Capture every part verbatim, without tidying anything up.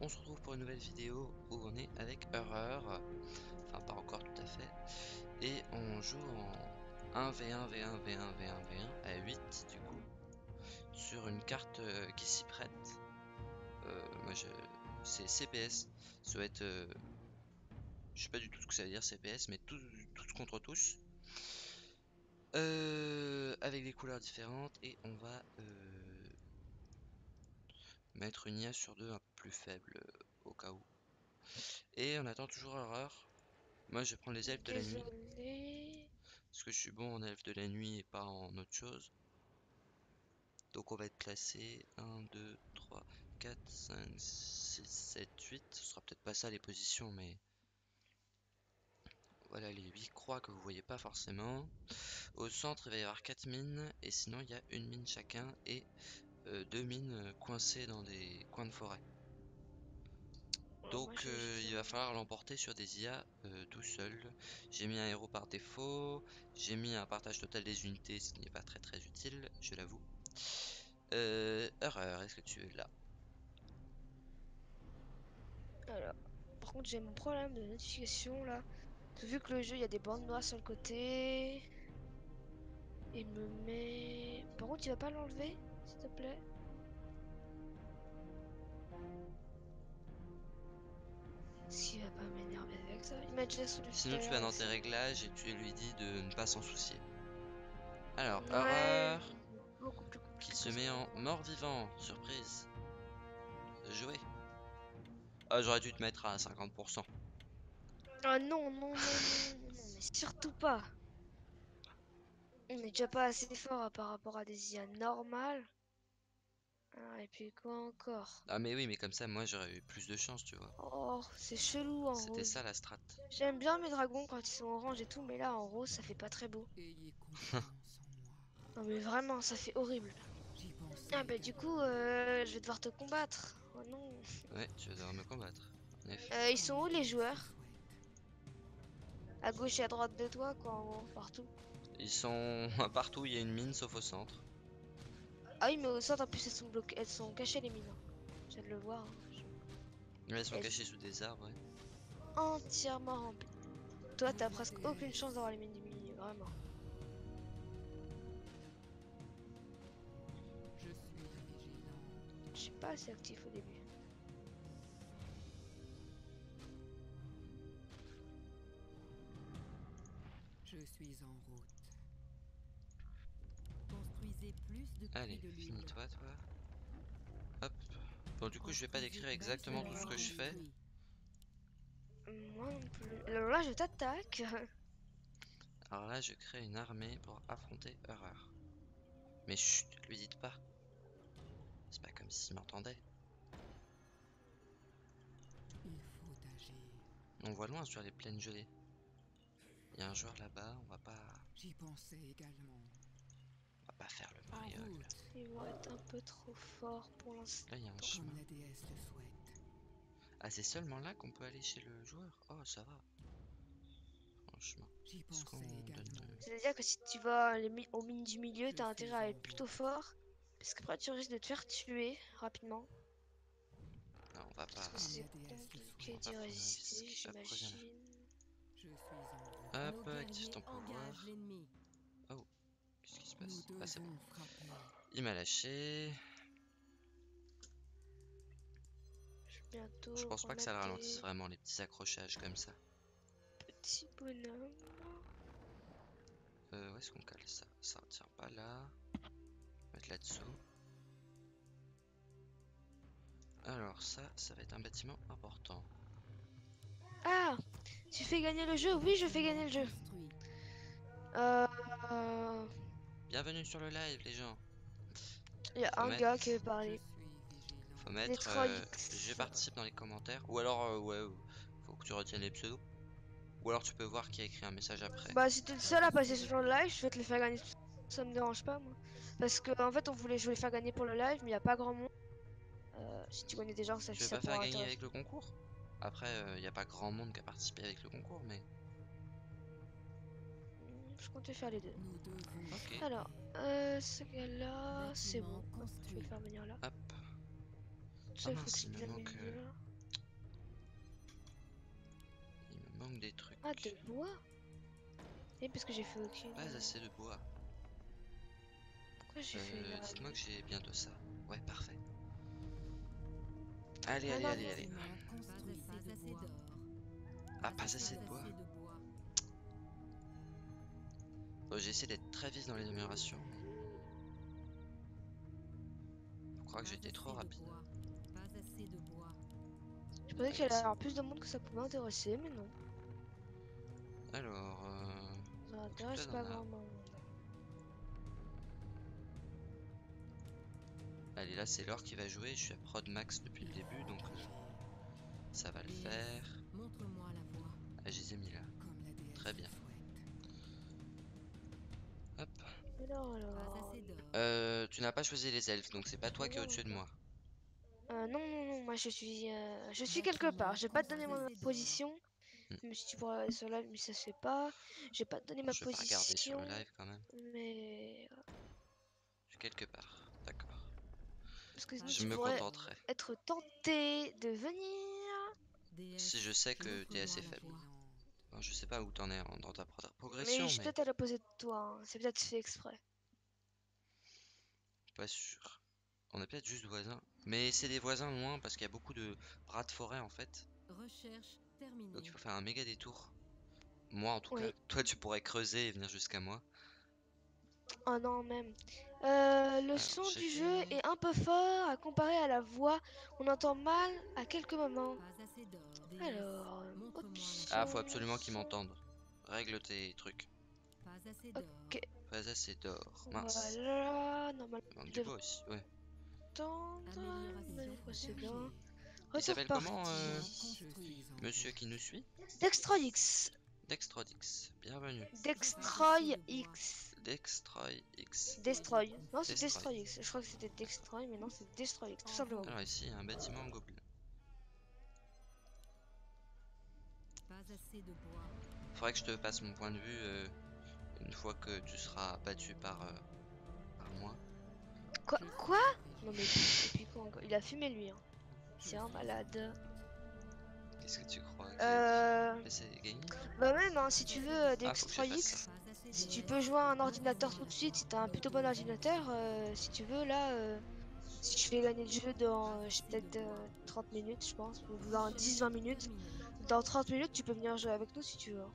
on se retrouve pour une nouvelle vidéo où on est avec Horreur. Enfin, pas encore tout à fait. Et on joue en un v un v un v un v un v un à huit du coup. Sur une carte euh, qui s'y prête. Euh, moi je... c'est C P S. Ça doit être... euh, je sais pas du tout ce que ça veut dire C P S, mais tous, tous contre tous. Euh, avec des couleurs différentes. Et on va... Euh, mettre une I A sur deux un peu plus faible euh, au cas où. Et on attend toujours Horreur. Moi je vais prendre les elfes de la nuit. Désolé. Parce que je suis bon en elfes de la nuit et pas en autre chose. Donc on va être classé un, deux, trois, quatre, cinq, six, sept, huit. Ce sera peut-être pas ça les positions, mais voilà les huit croix que vous voyez pas forcément. Au centre il va y avoir quatre mines et sinon il y a une mine chacun et euh, deux mines coincées dans des coins de forêt. Alors, moi, Donc j'ai euh, juste il va un... falloir l'emporter sur des I A euh, tout seul. J'ai mis un héros par défaut, j'ai mis un partage total des unités, ce qui n'est pas très très utile, je l'avoue. Euh, Horreur, est-ce que tu es là? Alors, par contre, j'ai mon problème de notification là. Vu que le jeu, il y a des bandes noires sur le côté. Il me met... Par contre, tu vas pas l'enlever, s'il te plaît? Est-ce qu'il va pas m'énerver avec ça? Il m'a déjà saoulé tout Sinon à tu l'heure vas dans avec tes ça. réglages et tu lui dis de ne pas s'en soucier. Alors, Ouais, Horreur c'est beaucoup plus qui compliqué se que ça met pour en moi. mort-vivant, surprise. Jouer. Ah, j'aurais dû te mettre à cinquante pour cent. Ah non, non, non, non, non, non, mais surtout pas. On n'est déjà pas assez fort par rapport à des I A normales. Ah, et puis quoi encore? Ah mais oui, mais comme ça, moi j'aurais eu plus de chance, tu vois. Oh, c'est chelou en C'était rose. ça la strat. J'aime bien mes dragons quand ils sont orange et tout, mais là en rose ça fait pas très beau. Ayez confiance en moi. Non mais vraiment, ça fait horrible. J'y pensais Ah bah du également. coup, euh, je vais devoir te combattre. Oh non. Ouais, tu vas devoir me combattre. En effet. Euh, ils sont Comme où la les déesse le joueurs? souhaite. À gauche et à droite de toi, quoi, en gros, partout. Ils sont partout, il y a une mine sauf au centre. Ah oui, mais au centre en plus elles sont bloquées, elles sont cachées les mines, hein. Je viens de le voir, hein. Mais elles sont Elles cachées sont sous des arbres, ouais. entièrement remplies. Toi, t'as Comme la presque aucune chance déesse. d'avoir les mines du milieu, vraiment. Je suis vigilant. Je suis pas assez actif au début. Je suis en route. Construisez plus de puits Allez, de l'huile. finis-toi, toi. Hop. Bon, du coup, je vais pas Construisez décrire une exactement bâtiment tout ce que je fais. construit. Moi non plus. Alors là, je t'attaque. Alors là, je crée une armée pour affronter Horreur. Mais chut, lui dites pas. C'est pas comme s'il m'entendait. Il faut agir. On voit loin sur les plaines gelées. Il y a un joueur là-bas, on va pas, J'y pensais également. on va pas faire le En mariole. route. Ils vont être un peu trop forts pour l'instant. Là, il y a un Comme chemin. la déesse le souhaite. Ah, c'est seulement là qu'on peut aller chez le joueur? Oh, ça va. Franchement. J'y Est-ce qu'on pensais donne... également. C'est-à-dire que si tu vas les mi- aux mines du milieu, Je t'as intérêt suis à en être plutôt route. fort. Parce qu'après, tu risques de te faire tuer rapidement. Non, on va Parce pas... que Comme c'est la déesse le compliqué On va souhaite. d'y pas prendre un résister, risque. Hop, reviens là. j'imagine. Je suis en route. Hop, Nos active ton guerriers engagent pouvoir. l'ennemi. Oh, qu'est-ce qui se Nous passe? Ah, c'est bon. devons frapper. Il m'a lâché. Je vais Je bientôt pense pas que ça le ralentisse remater vraiment, les petits accrochages comme ça. petit bonhomme. Euh, où est-ce qu'on cale ça? Ça tient pas là. Mettre là-dessous. Alors ça, ça va être un bâtiment important. Ah! Tu fais gagner le jeu? Oui, je fais gagner le jeu. Construit. Euh... euh, Bienvenue sur le live, les gens. Il y a Faut un mettre, gars qui veut Je parler. suis vigilant. faut Les mettre, trolls euh, je X. participe dans les commentaires. Ou alors, euh, ouais, euh, faut que tu retiennes les pseudos. Ou alors tu peux voir qui a écrit un message après. Bah, si t'es le seul à passer sur le live, je vais te les faire gagner. Ça me dérange pas, moi. Parce que, en fait, on voulait, je voulais faire gagner pour le live, mais il n'y a pas grand monde. Euh, si tu connais des gens, ça, Tu veux ça pas faire pourra gagner intéresser. avec le concours? Après, il n'y a pas grand monde qui a participé avec le concours, mais... Hmm, Je comptais faire les deux. Nous devons Ok. frapper. Alors, euh, ce gars-là, c'est Bâtiment bon. Hop, je vais le construit. faire venir là. Hop. Ça, Ah il faut que mince, je il me dise manque... euh, là. manque des trucs. Ah, de bois? Et parce que j'ai fait aucune. Pas assez de bois. Pourquoi j'ai fait une Euh, araignée? dites-moi que j'ai bientôt ça. Ouais, parfait. Allez, Ah allez, non, allez, allez. Construit pas assez d'or. Ah, pas assez de bois. Bon, j'ai essayé d'être très vite dans les numérations. Je crois que j'ai été trop rapide. Pas assez de bois. Je pensais qu'il allait y avoir plus de monde que ça pouvait intéresser, mais non. Alors, euh... Ça intéresse d'en pas avoir. grand monde. Allez, là c'est l'or qui va jouer. Je suis à prod max depuis le début, donc euh, ça va le faire. Montre-moi la voie. Ah, je les ai mis là. Comme la déesse Très bien. le souhaite. Hop. Alors, Pas alors. assez d'or. Euh, tu n'as pas choisi les elfes, donc c'est pas toi qui es Non, au-dessus de moi. Euh, non, non, non, moi je suis, euh, je suis quelque part. Je vais pas te donner ma position. Hmm. Même si tu pourras aller sur live, mais ça se fait pas. Je vais pas te donner ma Je vais pas regarder sur position. le live quand même. Mais. Je suis quelque part. D'accord. Parce que sinon Je tu me pourrais contenterai. être tenté de venir. Déesse, Si je sais que t'es assez montre-moi la faible. voie. Bon, je sais pas où t'en es en- dans ta pro- Mais progression, je suis mais peut-être à l'opposé de toi. Hein. C'est peut-être fait exprès. pas sûr. On est peut-être juste voisins. Mais c'est des voisins loin parce qu'il y a beaucoup de bras de forêt en fait. Recherche terminée. Donc il faut faire un méga détour. Moi en tout cas. Oui. Toi tu pourrais creuser et venir jusqu'à moi. Oh non, même. Euh, le Alors, son j'ai du fait- jeu est un peu fort à comparer à la voix. On entend mal à quelques moments. Pas assez d'or. Déesse, Alors, euh, montre-moi la option. Ah, faut absolument qu'ils son. m'entendent. Règle tes trucs. Pas assez d'or. Ok, Pas assez d'or. Mince. voilà. Normalement, Il manque tu du devrais bois aussi. Ouais. entendre. Mais Amélioration pourquoi c'est bien. terminée. Il Retour s'appelle parti. comment euh, Je suis en monsieur route. qui nous suit? Destroy X. Dextrodix. Bienvenue. Destroy X. Dextroy X. Destroy. Non, c'est Destroy. Destroy X. Je crois que c'était Destroy, mais non, c'est Destroy X, tout simplement. Alors ici, il y a un bâtiment en gobelin. Pas assez de bois. Faudrait que je te passe mon point de vue euh, une fois que tu seras battu par, euh, par moi. Quoi, Je suis quoi végé. Non, mais depuis quand encore il a fumé lui. Hein. C'est un malade. Qu'est-ce que tu crois que Euh. j'ai laissé gagner? Bah, même, hein, si tu veux euh, Ah, faut que je Destroy fasse X. ça. Pas assez Si d'or. tu peux jouer à un ordinateur tout de suite, si t'as un plutôt bon ordinateur, euh, si tu veux, là, euh, si tu fais gagner le jeu dans euh, je- peut-être euh, trente minutes, je pense, ou dans dix vingt minutes, dans trente minutes, tu peux venir jouer avec nous si tu veux.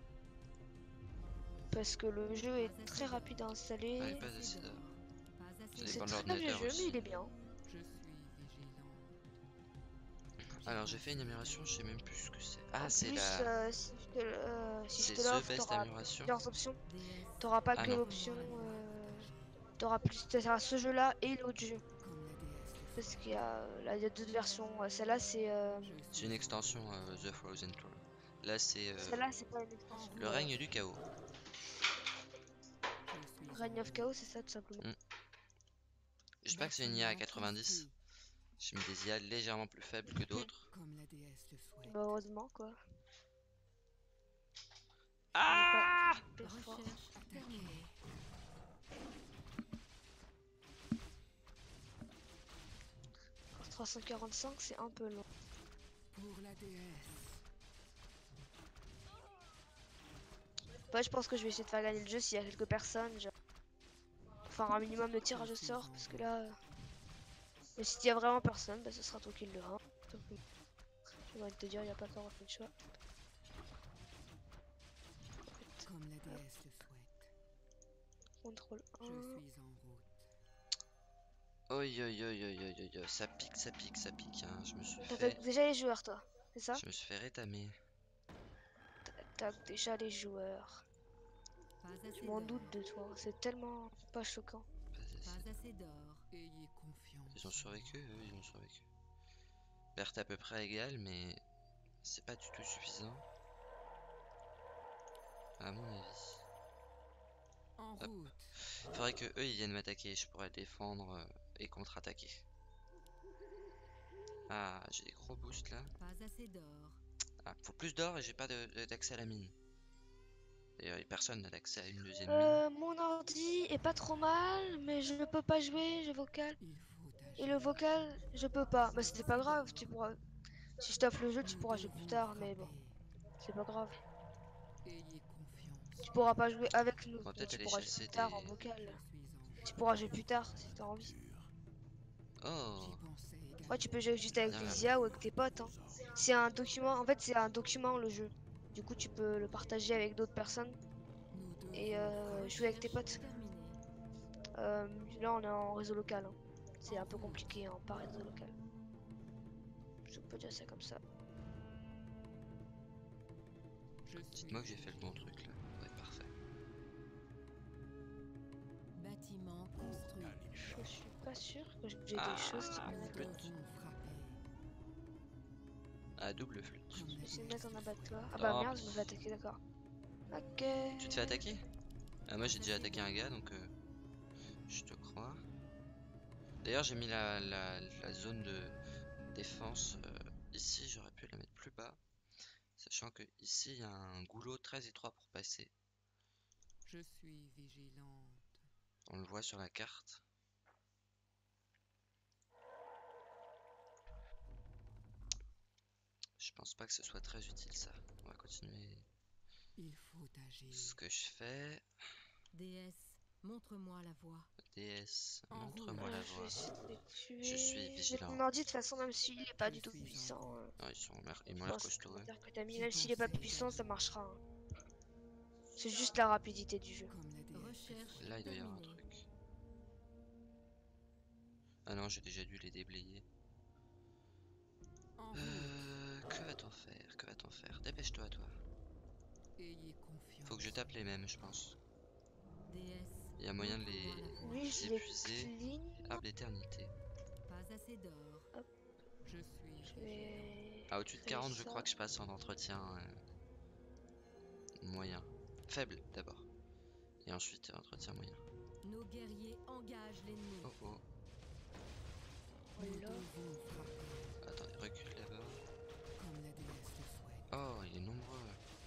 Parce que le jeu est très rapide à Ah, installer. pas assez d'or. Ça C'est dépend de très vieux l'ordinateur jeu, mais aussi. il est bien. Je suis vigilant. Alors j'ai fait une amélioration, je sais même plus ce que c'est. Ah, En c'est plus, la... euh, si je te, le- euh, si je C'est te The l'offre, Best t'auras amélioration. plusieurs options. Déesse, T'auras pas Ah que non. l'option. Euh, t'auras plus. T'auras ce jeu-là et l'autre jeu. comme la déesse le Parce souhaite. qu'il y a, euh, là, il y a deux versions. Euh, Celle-là, c'est. euh, Je C'est suis une en extension route. euh, The Frozen Throne. Là c'est euh, Celle-là, c'est pas une extension. le euh, règne du chaos. Je suis en Reign of route. Chaos, c'est ça tout simplement. Mm. J'espère que c'est une I A à Bâtiment quatre-vingt-dix. construit. J'ai mis des I A légèrement plus faibles que d'autres. Comme la déesse le souhaite. Bah, heureusement, quoi. Ah! Hyper fort. Recherche terminée. trois cent quarante-cinq, c'est un peu long. Pour la déesse. Ouais, je pense que je vais essayer de faire gagner le jeu s'il y a quelques personnes. Genre. Faire un minimum de tirage au sort, parce que là. euh, Mais s'il y a vraiment personne, bah, ce sera toi qui le verras. J'ai envie de te dire, il n'y a pas tant fait de choix. Comme la déesse le souhaite. Contrôle Je un. suis en route. Oi oi oi oi oi oi oi, ça pique, ça pique, ça pique, hein. Je me suis T'as fait... fait déjà les joueurs, toi, c'est ça? Je me suis fait rétamer. T'as déjà les joueurs. Pas Je assez m'en d'or. doute de toi, c'est tellement pas choquant. Pas assez. Pas assez d'or. Ayez confiance. Ils ont survécu, eux, ils ont survécu. Perte à peu près égale, mais c'est pas du tout suffisant. À mon avis. En Hop. route. Faudrait que eux ils viennent m'attaquer, je pourrais défendre euh, et contre-attaquer. Ah, j'ai des gros boosts là. Pas assez d'or. Ah, faut plus d'or et j'ai pas de- de- d'accès à la mine. D'ailleurs, personne n'a d'accès à une deuxième mine. Euh, mon ordi est pas trop mal, mais je ne peux pas jouer, j'ai vocal. Il faut Et agir. le vocal, je peux pas. Bah, c'était pas grave, tu pourras. Si je t'offre le jeu, tu Nous pourras jouer plus devons tard, mais bon. frapper. C'est pas grave. Ayez confiance. Tu pourras pas jouer avec nous, On va mais peut-être tu aller pourras jouer chasser plus tard en des... Je vocal. suis en Tu jeu. pourras jouer plus tard si t'as envie. Oh, J'y pensais également. Ouais, tu peux jouer juste avec Viens des là. I A ou avec tes potes. Hein. C'est un document, en fait, c'est un document le jeu. Du coup, tu peux le partager avec d'autres personnes Nous devons et euh, jouer avec tes potes. terminer. Euh, là, on est en réseau local. Hein. C'est un peu compliqué, hein, pas réseau local. Je peux dire ça comme ça. Je suis dites-moi que j'ai fait le bon truc là. Ouais, parfait. bâtiment construit. Je suis pas sûr que j'ai Ah, des choses qui Nous me flûte. devons frapper. Ah, double flûte. Comme Je vais la essayer de déesse mettre un le abattoir. souhaite. Ah bah Oh, merde, je me fais attaquer, d'accord. Ok. Tu te fais attaquer? Ah, moi j'ai déjà attaqué un gars donc euh, je te crois. D'ailleurs j'ai mis la, la, la zone de défense euh, ici, j'aurais pu la mettre plus bas. Sachant que ici il y a un goulot très étroit pour passer. Je suis vigilante. On le voit sur la carte. Je pense pas que ce soit très utile ça. On va continuer Il faut agir. ce que je fais. Déesse, montre-moi la voie. Déesse, En montre-moi route. la Euh, je vais voie. essayer de les tuer. Je suis Je vais vigilant. mon ordi de toute façon, même s'il est pas Je du tout suis en puissant. route. euh, Ah, ils sont l'air- ils m'ont Enfin, l'air c'est le costauds. Hein. commentaire que t'as mis, J'y même s'il est pas pensais puissant, ça également. marchera. Hein. C'est juste la rapidité du jeu. Comme la déesse. Recherche Là il doit y avoir un terminée. truc. Ah non, j'ai déjà dû les déblayer. En route. Euh, que va-t-on faire? Que va-t-on faire? Dépêche-toi, toi. Ayez confiance. Faut que je tape les mêmes, je pense. Déesse, Il y a moyen de les, montre-moi la voie. Lui, je les l'ai épuiser. clean. Arbre d'éternité. Pas assez d'or. Hop. Je suis Je vigilant. vais. Ah, au-dessus de créer quarante, je ça. crois que je passe en entretien euh, moyen. Faible d'abord. Et ensuite entretien moyen. Nos guerriers engagent l'ennemi. Oh oh. Nous Voilà. devons frapper. Attendez, recule d'abord. Comme la déesse le souhaite. Oh, il est nombreux.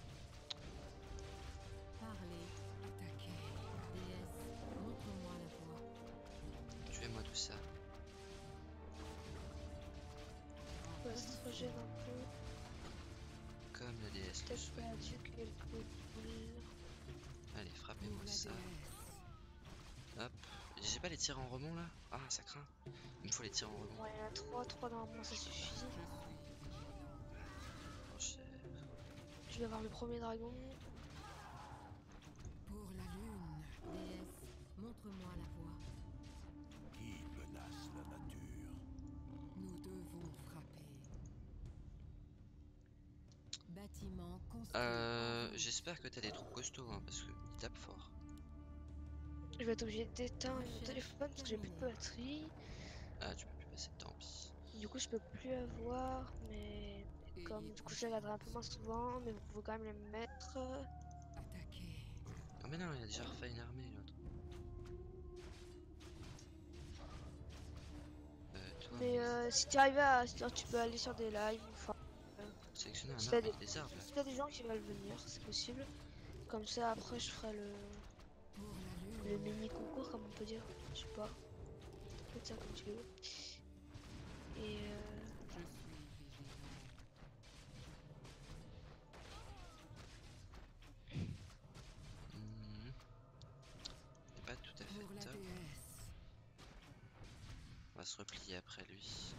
Parlez, attaquez. Déesse, montre-moi la voie. Tuez-moi tout ça. On va se régénérer un peu. Comme la déesse le Peut-être souhaite. perdu quelques boules. Allez, Pour frappez-moi la ça. déesse. Hop. J'ai pas les tirs en remont là? Ah, ça craint. Il me faut les tirs en remont. Ouais, il y en a trois, trois normalement ça suffit. Je suis vigilant. Oh, cher. Je vais avoir le premier dragon. Pour la lune. Déesse, montre-moi la voie. Qui menace la nature? Nous devons frapper. Bâtiment construit. Euh, j'espère que t'as des troupes costauds hein, parce qu'ils tapent fort. Je vais être obligé d'éteindre mon téléphone parce que j'ai plus de batterie. Ah, tu peux plus passer, tant pis. Du coup, je peux plus avoir, mais comme du coup, je regarderai un peu moins souvent, mais vous pouvez quand même les mettre. Attaquez. Oh, mais non, il a déjà refait une armée l'autre. Euh, toi, Mais euh, si tu arrives à, si tu peux aller sur des lives, enfin, sélectionner un si arbre t'as avec des arbres là. si t'as des gens qui veulent venir, c'est possible. Comme ça, après, je ferai le, Pour la le lune. mini concours, comme on peut dire. Je sais pas. Faites ça comme tu veux. Et euh, Je suis vigilant. Hmm. C'est pas tout à fait Pour la top. déesse. On va se replier après lui.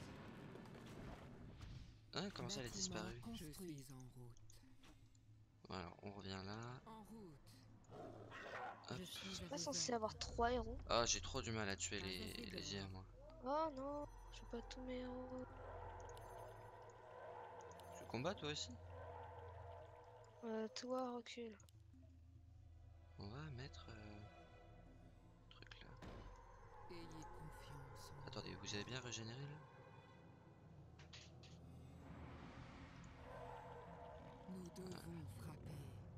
Ah, comment ça, elle est Bâtiment disparue? construit. Je suis en route. Voilà, on revient là. En route. Hop. Je suis je suis à pas vos censé ordres. avoir trois héros. Ah, j'ai trop du mal à tuer les, les I A, moi. Oh non, je veux pas tous mes héros. Tu combats toi aussi? Euh, toi, recule. On va mettre. Euh... Truc là. Ayez confiance en Attendez, vous avez bien régénéré là? nous. Nous devons frapper.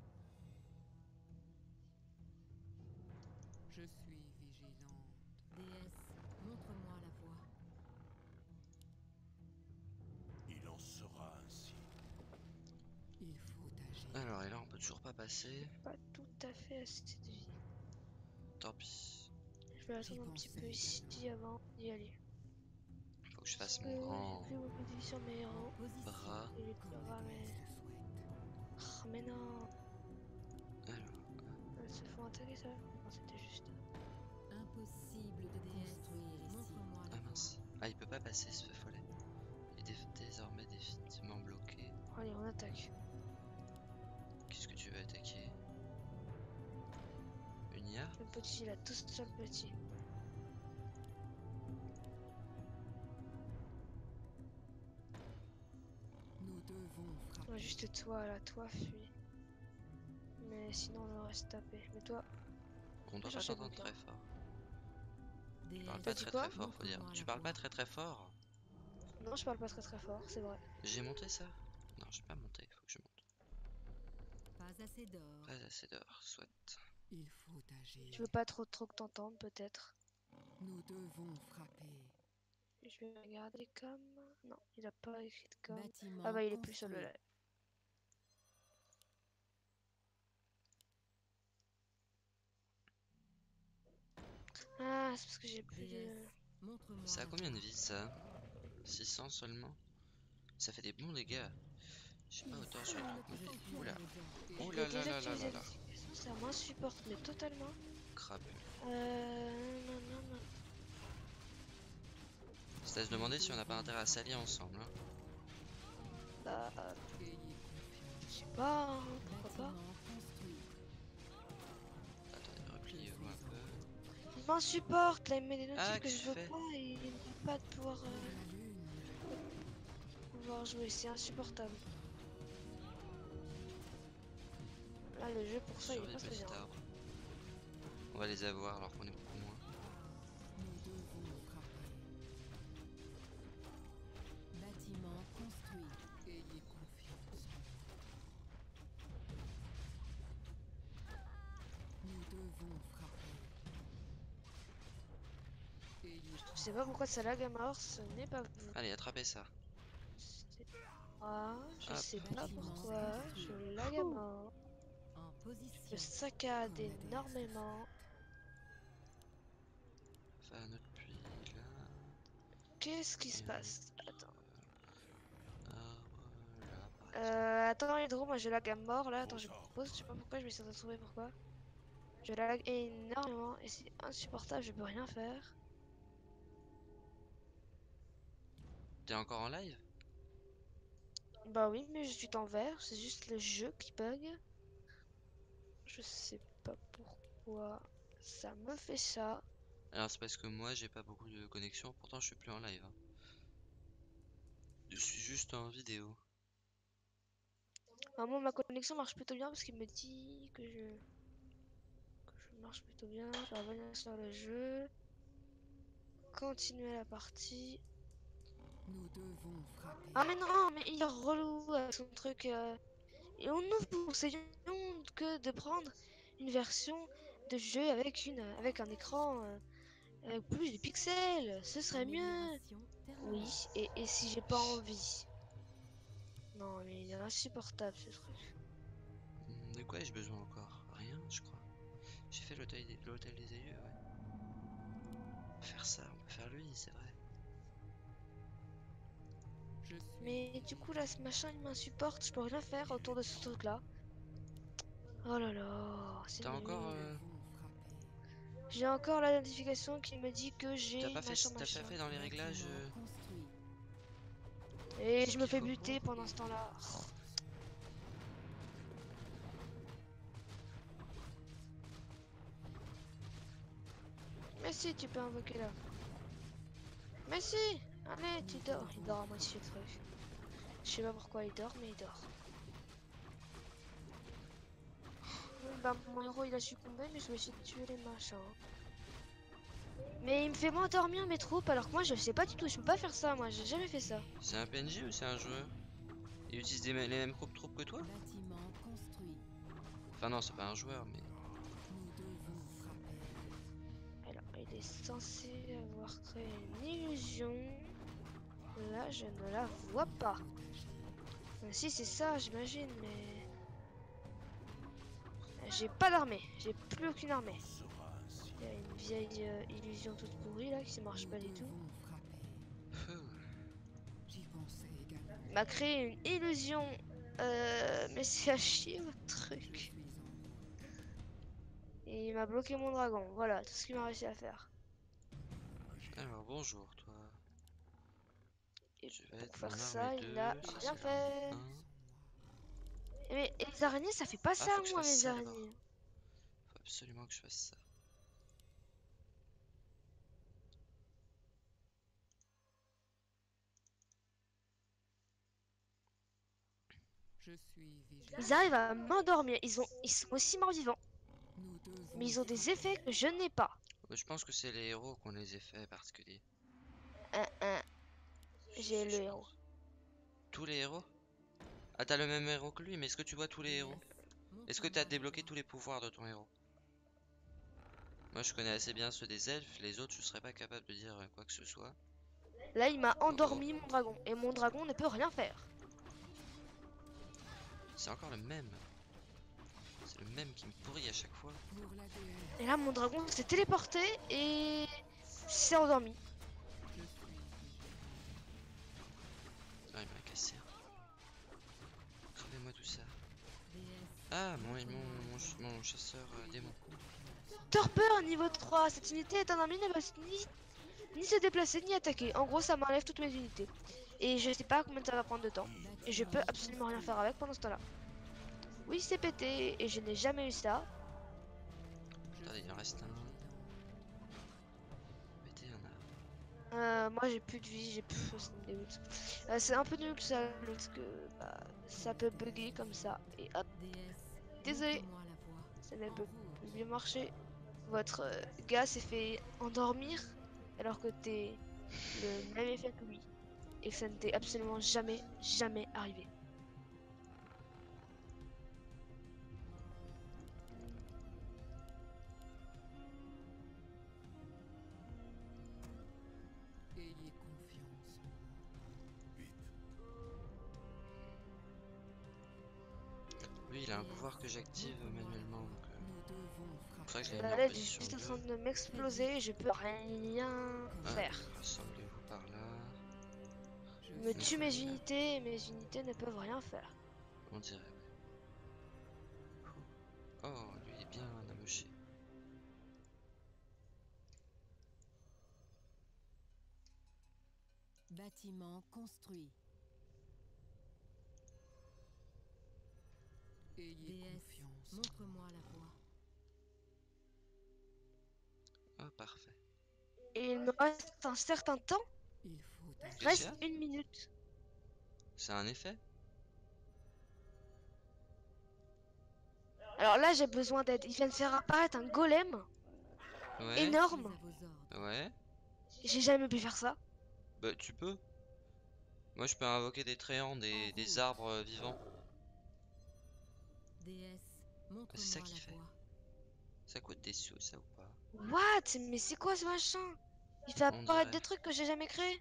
Je suis vigilante. Déesse, montre-moi la voie. Il en sera ainsi. Il faut agir. Alors, et là, on peut toujours pas passer. Pas tout à fait assez de vie. Tant pis. Je vais attendre un petit pensais peu ici avant d'y aller. Faut que je fasse Euh, mon grand J'ai plus beaucoup de vie sur mes héros. Position. bras. Et les Comme la bras, mais- déesse le souhaite. mais non. Alors, Elles se font attaquer ça. Non, c'était juste. Impossible de construire ici. Montre-moi ah la voie. mince. Ah, il peut pas passer ce feu follet. Il est dé- désormais définitivement bloqué. Allez, on attaque. Qu'est-ce que tu veux attaquer? Une I A? Le petit là, tout sur le petit. Nous devons frapper. Ouais, juste toi là, toi fuis. Mais sinon on le reste tapé. Mais toi, On doit pas chercher t'entendre bouquin. très fort. Tu Déesse, parles T'as pas dit très quoi? très fort, faut dire. montre-moi Tu la parles pas voie. très très fort? non, je parle pas très très fort, c'est vrai. J'ai monté ça? Non, j'ai pas monté, faut que je monte. Pas assez d'or. Pas assez d'or, soit. Il faut agir. Tu veux pas trop trop que t'entendes peut-être. Nous devons frapper. Je vais regarder comme. Non, il a pas écrit de com. Bâtiment Ah bah il est plus sur le construit. live. Ah, c'est parce que j'ai plus de. Déesse, montre-moi Ça a la combien de voie. vie ça? six cents seulement? Ça fait des bons dégâts. Je sais pas, autant sur. Je suis Oula. arrivant. Oh Je là vais là là là désactiver là les là. notifications, ça m'insupporte, mais totalement. Crapu. Euh. Non, non, non. C'est à se demander si on n'a pas intérêt à s'allier ensemble. Hein. Bah. Ayez confiance. Je sais pas, hein, pourquoi pas. Bâtiment construit. Attendez, repliez-vous un peu. Il m'insupporte, là il me met des notifs Ah, que je qu'est-ce veux que tu fais? pas et il ne veut pas de pouvoir, euh, La lune. pouvoir jouer, c'est insupportable. Là le jeu pour ça il Sur est des pas très petits bien. arbres. On va les avoir alors qu'on est beaucoup moins. Nous devons frapper. Bâtiment construit. Ayez confiance. Nous devons frapper. Ayez Je sais pas pourquoi ça lag à mort, ce n'est pas vous. Allez, attrapez ça. C'est- Ah, je Hop. sais pas Bâtiment pourquoi, construit. je lag à mort. en position. Je saccade Comme la déesse énormément. Faire notre puits là. Qu'est-ce qui Et se un passe? autre, Attends. arbre là, par exemple. Euh, attends, Hydro, moi je lag à mort là. Attends, Vos je ordres. pause, je sais pas pourquoi, je vais essayer de trouver pourquoi. Je lag énormément et c'est insupportable, je peux rien faire. T'es encore en live? Bah oui, mais je suis en vert, c'est juste le jeu qui bug. Je sais pas pourquoi ça me fait ça. Alors c'est parce que moi j'ai pas beaucoup de connexion, pourtant je suis plus en live. Hein. Je suis juste en vidéo. Ah, moi ma connexion marche plutôt bien parce qu'il me dit que je... que je marche plutôt bien. Je vais revenir sur le jeu. Continuer la partie. Nous devons frapper. Ah mais non, mais il est relou avec son truc. euh, Et on nous conseillons que de prendre une version de jeu avec une avec un écran euh, avec plus de pixels. Ce serait mieux. Amélioration Oui, terminée. et, et si j'ai pas envie. Non mais il est insupportable ce truc. Hmm, De quoi ai-je besoin encore? Rien, je crois. J'ai fait l'hôtel des, l'hôtel des aïeux, ouais. On peut faire ça, on peut faire lui, c'est vrai. Je suis Mais du coup là ce machin il m'insupporte, je peux rien faire autour de ce truc là. Oh là là, c'est T'as encore... nul. euh, devons frapper. J'ai encore la notification qui me dit que T'as j'ai pas fait, machin t'as pas machin. fait dans les réglages... Bâtiment euh, construit. Et ce je me qu'il fais faut. buter pendant ce temps-là. Oh. Mais si, tu peux invoquer là. Mais si! Allez, tu dors. Il dort à moitié le truc. Je sais pas pourquoi il dort, mais il dort. Bon, bah, mon héros il a succombé, mais je vais essayer de tuer les machins. Mais il me fait m'endormir mes troupes, alors que moi je sais pas du tout, je peux pas faire ça, moi j'ai jamais fait ça. C'est un P N J ou c'est un joueur? Il utilise des mê- les mêmes groupes troupes que toi? Bâtiment construit. Enfin non, c'est pas un joueur, mais... Nous devons frapper. Alors, il est censé avoir créé une illusion. Là, je ne la vois pas. Euh, Si, c'est ça, j'imagine, mais... J'ai pas d'armée, j'ai plus aucune armée. Sera ainsi. Il y a une vieille euh, illusion toute pourrie là qui marche Nous pas du tout. devons frapper. Pfff. J'y pensais également. Il m'a créé une illusion Euh, mais c'est à chier votre Je truc. suis en Et il m'a bloqué mon dragon. Voilà, tout ce qu'il m'a réussi à faire. Alors bonjour toi. Et Tu vas pour être faire mon ça, armée il a deux, ça rien c'est l'armée fait. un. Mais et les araignées, ça fait pas Ah, ça faut à que je moi, fasse mes ça d'abord. araignées. Faut absolument que je fasse ça. Je suis vigilant. Ils arrivent à m'endormir. Ils ont, ils sont aussi morts vivants. Nous devons Mais ils ont des frapper. effets que je n'ai pas. Ouais, je pense que c'est les héros qui ont les effets particuliers. Un, un. J'ai Je le héros. pense. Tous les héros? Ah, t'as le même héros que lui, mais est-ce que tu vois tous les héros? Déesse, Est-ce que t'as montre-moi la débloqué voie. tous les pouvoirs de ton héros? Moi, je connais assez bien ceux des elfes, les autres, je serais pas capable de dire euh, quoi que ce soit. Là, il m'a Oh oh, endormi mon dragon. Et mon dragon ne peut rien faire. c'est encore le même. C'est le même qui me pourrit à chaque fois. Pour la déesse, Et là, mon dragon s'est téléporté et s'est endormi. je suis vigilant. Ah, il m'a cassé. Crevez-moi tout ça. Déesse, Ah, mon, mon, mon, ch- mon chasseur euh, démon. Torpeur niveau trois. Cette unité est endormie, ne peut ni, ni se déplacer ni attaquer. En gros, ça m'enlève toutes mes unités. Et je sais pas combien ça va prendre de temps. Et je peux absolument rien faire avec pendant ce temps-là. Oui, c'est pété. Et je n'ai jamais eu ça. Attendez, il en reste un. Mettez un arbre. Euh, moi, j'ai plus de vie. J'ai plus. Ça me dégoûte. Euh, c'est un peu nul ça. Parce que bah, ça peut bugger comme ça. Et hop, Déesse, désolé. montre-moi la voie. Ça ne En peut route. plus bien marcher. Votre euh, gars s'est fait endormir alors que t'es le même effet que lui. Et que ça ne t'est absolument jamais, jamais arrivé. Ayez confiance en moi. Vite. Lui, il a un pouvoir que j'active manuellement. Donc, euh, Nous devons c'est vrai que je frapper. l'avais mis Euh, en là, il est position juste en deux. train de m'exploser et je peux rien Ah, faire. rassemblez-vous par là. Je Il me suis tue mes vigilant. unités et mes unités ne peuvent rien faire. On dirait, ouais. Oh, lui, il est bien amoché. Bâtiment construit. Ayez Déesse, confiance. montre-moi la voie. Oh, parfait. Et il me reste un certain temps. Il faut Il agir. Qu'est-ce reste qu'il y a? une minute. C'est un effet? Alors là, j'ai besoin d'aide. Il vient de faire apparaître un golem Ouais, énorme. Je suis à vos ordres. ouais. J'ai jamais pu faire ça. Bah, tu peux. Moi, je peux invoquer des tréants, des, des arbres euh, vivants. Déesse, c'est ça montre-moi qu'il la fait. voie. Ça coûte des sous, ça ou pas? What? Mais c'est quoi ce machin? Il fait On apparaître dirait. des trucs que j'ai jamais créés.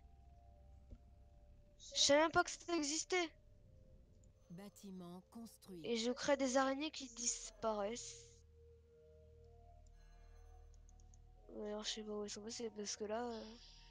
Je savais même pas que ça existait. Bâtiment construit. Et je crée des araignées qui disparaissent. Ouais, alors je sais pas où elles sont passées parce que là. euh,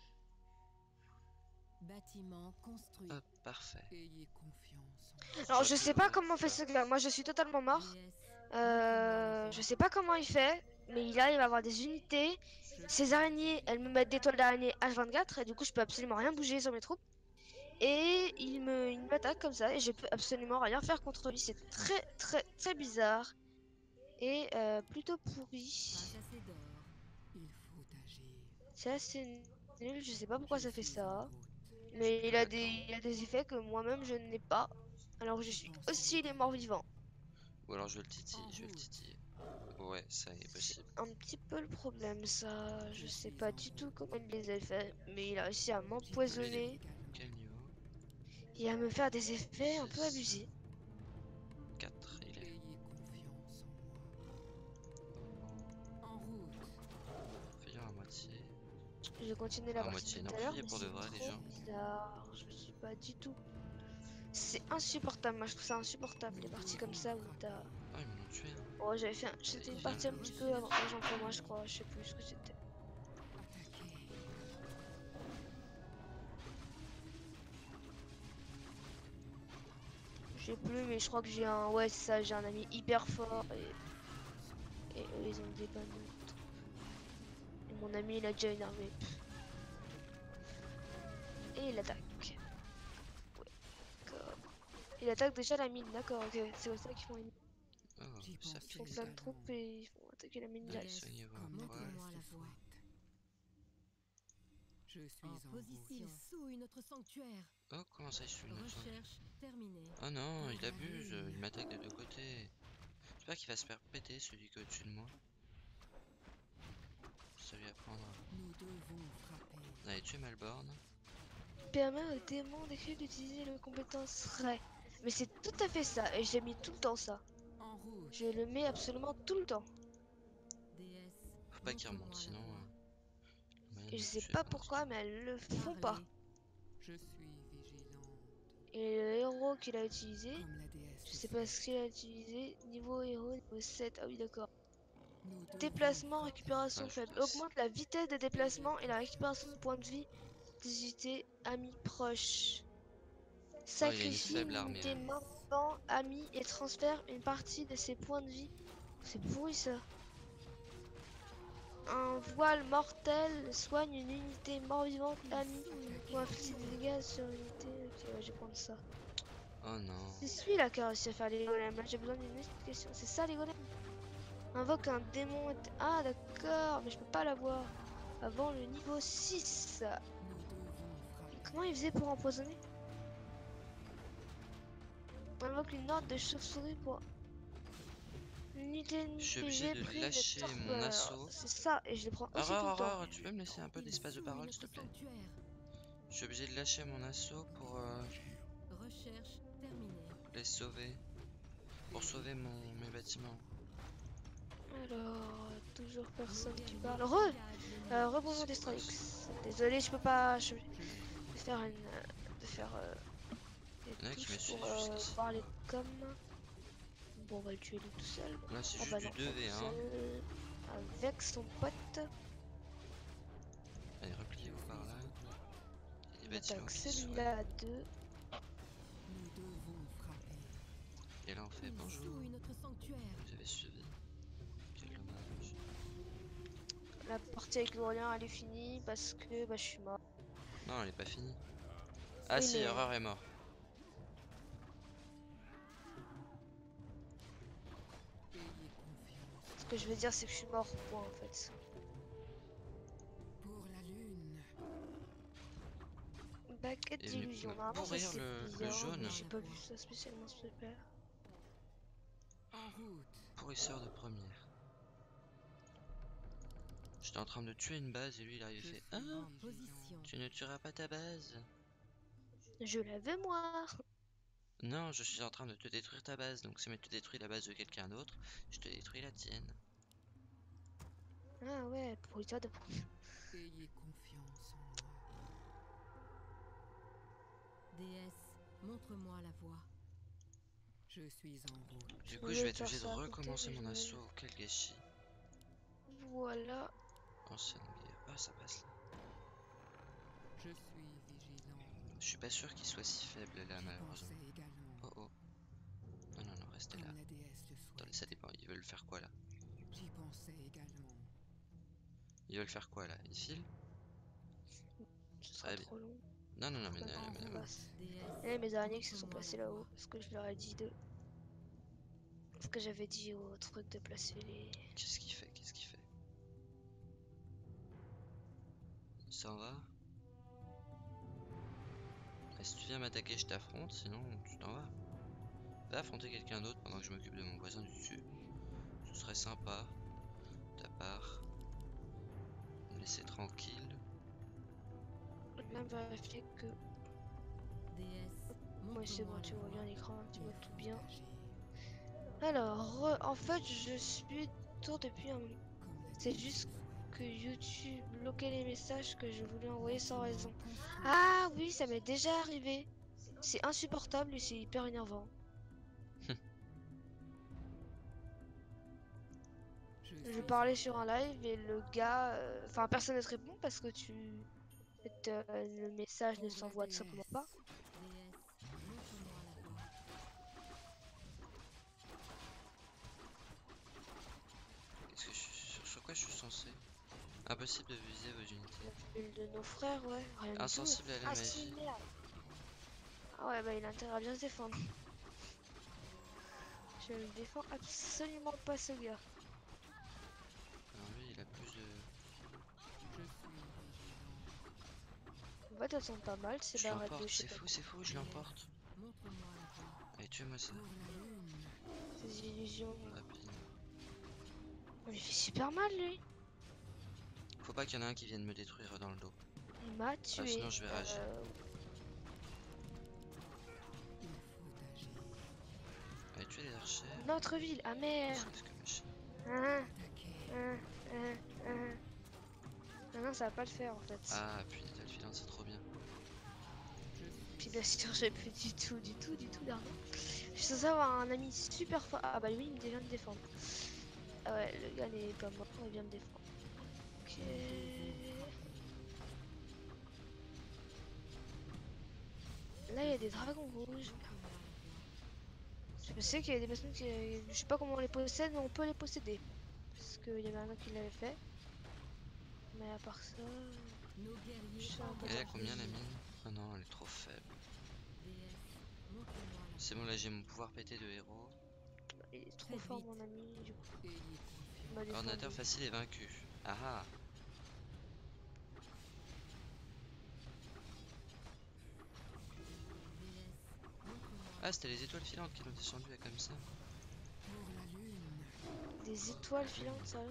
Bâtiment construit. Hop, parfait. Ayez confiance en moi. Alors je J'aurais sais pu pas le comment on fait faire. ce gars. Moi je suis totalement mort. Déesse, Euh, je sais pas comment il fait, mais il arrive à avoir des unités. je Ces suis araignées, elles me mettent des toiles d'araignée H vingt-quatre et du coup je peux absolument rien bouger sur mes troupes. Et il me, il m'attaque comme ça et je peux absolument rien faire contre lui. C'est très très très bizarre et euh, plutôt pourri. pas assez d'or. Il faut agir. C'est assez nul. Je sais pas pourquoi Je ça fait suis en ça, route. mais peux il a des, l'attendre. il a des effets que moi-même je n'ai pas. Alors que je suis Pensez aussi les bien. morts vivants. Ou alors je le titille, En je le route. titille. Ouais, ça est C'est possible. un petit peu le problème, ça. Je Je sais suis pas en du tout route. comment il les a fait, mais il a réussi à Lui, il est m'empoisonner quel niveau? et à me faire des effets un peu six. abusés. quatre, il est. Ayez confiance en moi. En route. Fuyons à moitié. Je vais continuer la À partie moitié, tout non, à l'heure, fuyez mais pour de c'est vrai, les trop gens. bizarre. Je suis pas du tout. C'est insupportable. Moi, je trouve ça insupportable les parties comme ça où t'as. Oh, ils m'ont tué. Hein. Oh, j'avais fait. un- C'était une partie un petit peu avantagée pour moi, je crois. Je sais plus ce que c'était. Attaquez. Je sais plus, mais je crois que j'ai un. Ouais, c'est ça, j'ai un ami hyper fort et. Et eux, ils ont des bonnes notes. Et mon ami, il a déjà une armée. Et il attaque. Ouais, d'accord. Il attaque déjà la mine, d'accord, ok. C'est comme ça qu'ils font une. Oh, J'y ça pensais Ils font fait. plein de également. troupes et ils font attaquer la mine Allez, direct. soignez-vous un Comme poil. montrez-moi la voie. Je suis en, En position. Il souille notre sanctuaire. Oh, comment ça, il suit une autre. Recherche terminée. Oh non, il Pour la abuse, lune. il m'attaque de deux côtés. J'espère qu'il va se faire péter celui qui est au-dessus de moi. Ça lui apprendre. Nous devons frapper. Allez, tuer Malborn. Permet au démon d'écrire d'utiliser le compétence Ray. Mais c'est tout à fait ça, et j'ai mis tout le temps ça. En route. Je le mets absolument tout le temps. Déesse, Faut pas qu'il remonte, montre-moi la sinon. voie. euh, moyen Et de je le sais tuer pas pendant ce pourquoi, temps. mais elles le font pas. Parlez. Je suis vigilante. Et le héros qu'il a utilisé, Comme la déesse je le sais pas souhaite. ce qu'il a utilisé. Niveau héros, niveau sept. Ah oui, d'accord. Nous devons Déplacement, frapper. récupération Ah, je faible. passe. Augmente la vitesse de déplacement et la récupération de points de vie des unités amis proches. Oh, il a une Sacrifie faible une armée. unité Hein. mort-vivant ami et transfère une partie de ses points de vie. C'est pourri ça. Un voile mortel soigne une unité mort-vivante amie ou inflige des dégâts sur une unité. Ok, ouais, je vais prendre ça. Oh non. C'est celui-là qui a réussi à faire les golems. Là, j'ai besoin d'une explication. C'est ça les golems. Invoque un démon. et- Ah, d'accord, mais je peux pas l'avoir avant le niveau six. Nous devons frapper. Comment il faisait pour empoisonner? Invoque une ordre de chauve-souris pour. Unité Je suis obligé P G de prise lâcher de mon torpeur. assaut. C'est ça, et je les prends aussi tout Horreur, le temps. horreur, tu peux me laisser un peu Il d'espace de souille parole, s'il te notre plaît? sanctuaire. Je suis obligé de lâcher mon assaut pour euh, Recherche terminée. les sauver. Pour sauver mon, mes bâtiments. Alors, toujours personne qui Nos parle. guerriers Re engagent l'ennemi. euh, Rebonjour C'est des quoi, strikes. Désolé, je peux pas. Je vais Je suis faire une. euh, de faire. Euh, des Il y en a qui me touches suivent pour euh, jusqu'ici. voir les coms. Bon, on va le tuer lui tout seul. Là, c'est Oh juste bah du non, pas deux v tout un. seul. Avec son pote. Allez, repliez-vous par là. Il y a des On bâtiments attaque qui se soignent. celui-là à deux. Nous devons frapper. Et là, on fait Il bonjour. souille notre sanctuaire. Vous avez suivi. Quel dommage. La partie avec l'Orient elle est finie parce que bah, je suis mort. Non, elle est pas finie. Ah Oui, si, mais- Horreur est mort. Ayez confiance. Ce que je veux dire, c'est que je suis mort, point en fait. Pour la lune. Baguette Et d'illusion. mais Normalement, ça pourrir c'est le- le bien, jaune. mais j'ai pas vu ça spécialement super. En route. Pourrisseur de première. J'étais en train de tuer une base et lui il arrive et Je fait suis Ah, En vigilant. position. tu ne tueras pas ta base. Je la veux moi. Non, je suis en train de te détruire ta base, donc si tu détruis la base de quelqu'un d'autre, je te détruis la tienne. Ah ouais, pour toi de. Ayez confiance en moi. Déesse, montre-moi la voie. Je suis en route. Du Je coup, voulais je vais être faire obligé de ça à côté, recommencer mais mon je me- assaut. Quel gâchis. Voilà. Ancienne guerre. Ah, ça passe là. Je suis vigilant. Je suis pas sûr qu'il soit si faible là, J'y malheureusement. pensais également. Oh oh. Non, non, non, restez Comme là. la déesse le Attendez, souhaite. ça dépend. Ils veulent faire quoi là? J'y pensais également. Ils veulent faire quoi là? Ils filent? Ce sera Très bien. trop long. Non, non, non, mais, Faut mais- pas mais- qu'on mais- passe. Déesse, Et mes araignées qui se sont montre-moi placées la là-haut. voie. Parce que je leur ai dit de. Ce que j'avais dit au truc de placer les. Qu'est-ce qu'il fait? Qu'est-ce qu'il fait? Il s'en va? Et si tu viens m'attaquer, je t'affronte, sinon tu t'en vas. Va affronter quelqu'un d'autre pendant que je m'occupe de mon voisin du dessus. Ce serait sympa de ta part. Me laisser tranquille. Là, vérifier que. Déesse, Moi, c'est bon, montre-moi tu la vois bien voie. l'écran, tu vois tout bien. Agir Alors, euh, en fait, je suis tour depuis un moment. comme la C'est déesse juste le souhaite. que YouTube bloquait les messages que je voulais envoyer sans raison. Construire. Ah oui, ça m'est déjà arrivé. C'est insupportable et c'est hyper énervant. Je Je suis parlais sur un live et le gars, euh, enfin personne ne te répond parce que tu, en fait, euh, le message ne pour la s'envoie tout simplement pas. déesse. Déesse, montre-moi la voie. pourquoi je suis censé? Impossible de viser vos unités. L'huile de nos frères, ouais. Rien du tout. Insensible à la Ah si, magie. merde. Ah ouais, bah il a intérêt à bien se défendre. Je ne défends absolument pas ce gars. Alors lui, il a plus de... En fait, elles sont pas mal, ces Je barrettes de l'emporte, je sais c'est pas fou, c'est fou, je l'emporte. Montre-moi la voie. Allez, tuez-moi ça. Pour la lune. quoi. Ces illusions. Rapide. Oh, il fait super mal, lui. Faut pas qu'il y en ait un qui vienne me détruire dans le dos. Il m'a tué. sinon, je vais rager. Euh, Il faut agir. Allez, tuez les archers. Notre ville, ah merde. Qu'est-ce que machin. Hein, Attaquer. hein, hein, hein. Non, non, ça va pas le faire en fait. Ah, puis l'étoile filante, c'est trop bien. Puis bien sûr, j'ai plus du tout, du tout, du tout d'argent. Je suis censé avoir un ami super fort. Ah bah lui, il me vient de défendre. Ah ouais, le gars n'est pas mort, il vient me défendre. Ok. Là, il y a des dragons rouges. Je sais qu'il y a des personnes qui... Je sais pas comment on les possède, mais on peut les posséder. Parce qu'il y avait un autre qui l'avait fait. Mais à part ça... Nos guerriers. Je sais un peu Elle est à pas. combien la mine? Ah non, elle est trop faible. Déesse, montre-moi la C'est bon, là j'ai mon pouvoir pété de héros. Il est trop Très fort, vite. mon ami. Du coup, Ayez il m'a défendu. Ordinateur facile est vaincu. Ah ah. déesse, montre-moi Ah, c'était les étoiles filantes qui l'ont descendu là comme ça. pour la lune. Des étoiles filantes, ça.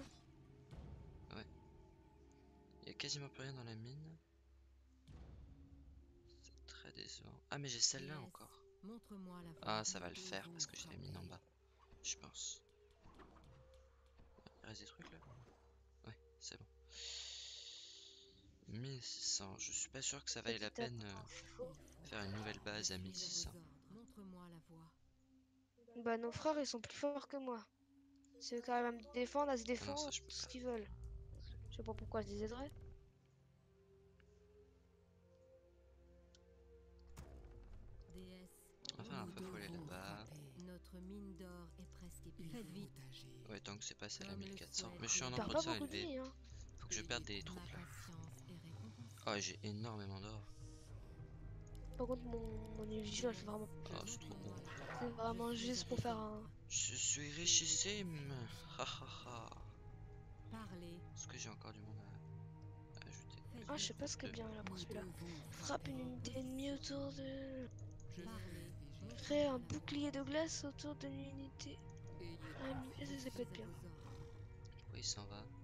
Il y a quasiment plus rien dans la mine. C'est très décevant. Ah, mais j'ai celle-là Déesse, encore. Montre-moi la voie. Ah, ça va le Nous faire devons parce que j'ai la mine en frapper. bas. Je pense. Il reste des trucs là? Ouais, c'est bon. mille six cents. Je suis pas sûr que ça vaille la Petit à peine euh, petit. faire une nouvelle base à Je suis mille six vos cents. ordres. Montre-moi la voie. Bah, nos frères, ils sont plus forts que moi. C'est eux qui arrivent à me défendre, à se Ah non, défendre, ça je peux tout ce pas. qu'ils veulent. Je sais pas pourquoi je les aiderais. Déesse, Enfin, un nous peu voler devons là-bas. frapper. Notre mine d'or est presque épuisée. Faites vite. Ouais, tant que c'est passé à la Comme le mille quatre cents. souhaite Mais je suis en Je perds pas entretien beaucoup de élevé. vie, hein. Faut que je perde des Ma troupes là. patience est récompensée. Oh, j'ai énormément d'or. Par contre, mon, mon illusion, elle fait vraiment... Oh, c'est trop bon. C'est vraiment juste pour faire un... Je suis richissime. Ha ha ha. Parlez. Est-ce que j'ai encore du monde à, à ajouter? Faites Ah, je sais vite. pas ce que bien là pour Nous celui-là. devons Frappe une frapper. unité ennemie autour de... Parlez. Créer un bouclier de glace autour de l'unité. Ah, mais ça, ça peut être bien. Oui, il s'en va.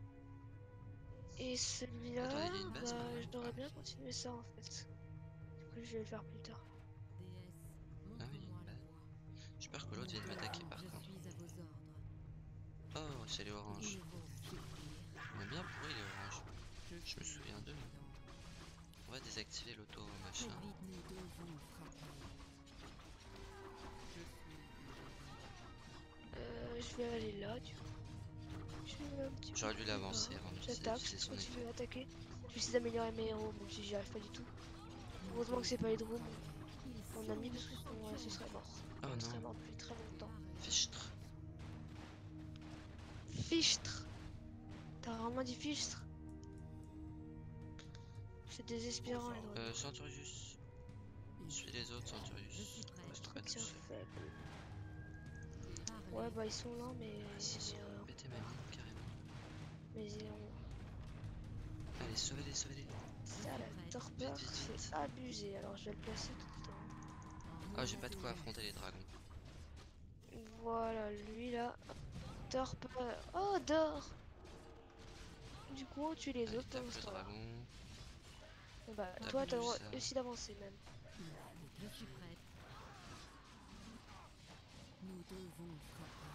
Et celui-là, Attendez, il y a une base bah, par là? je devrais bien continuer ça en fait. Du coup, je vais le faire plus tard. Déesse, Ah oui, il y a montre-moi une la base. voie. J'ai peur que l'autre vienne m'attaquer par Je contre. suis à vos ordres. Oh, c'est les oranges. Ils vont souffrir. On a bien pourri les oranges. Je me souviens d'eux. On va désactiver l'auto Faites machin. vite, nous devons frapper. Euh, je vais aller là, du coup. Je vais un petit peu J'aurais dû plus l'avancer bas. avant de J'attaque, utiliser je son continue effet. à attaquer. Je vais essayer d'améliorer mes héros, même si j'y arrive pas du tout. Heureusement que c'est pas Hydro, mon, mon ami, parce que sinon ouais, ce serait mort. Oh Ce serait non, mort depuis très longtemps. fichtre. Fichtre. T'as vraiment dit fichtre? C'est désespérant, Hydro. Euh, Centurius. Suis les autres, Je Centurius. suis prêt. Reste pas tout Tiens, seul. faible. Parlez. Ouais, bah ils sont là, mais. Ah si, ils sont mais, euh, pété ma mine carrément. mais ils ont. Allez, sauvez-les, sauvez-les. Ça, la torpeur, Vite, vite, vite. c'est abusé. Alors je vais le placer tout le temps. Ah, j'ai pas de quoi affronter les dragons. Voilà, lui là. Torpeur. Oh, d'or! Du coup, on tue les Allez, autres tape pendant le ce temps-là. dragon. Bon, bah, Tape toi, t'as le lui, droit ça. aussi d'avancer même. Je suis prête. Nous devons frapper.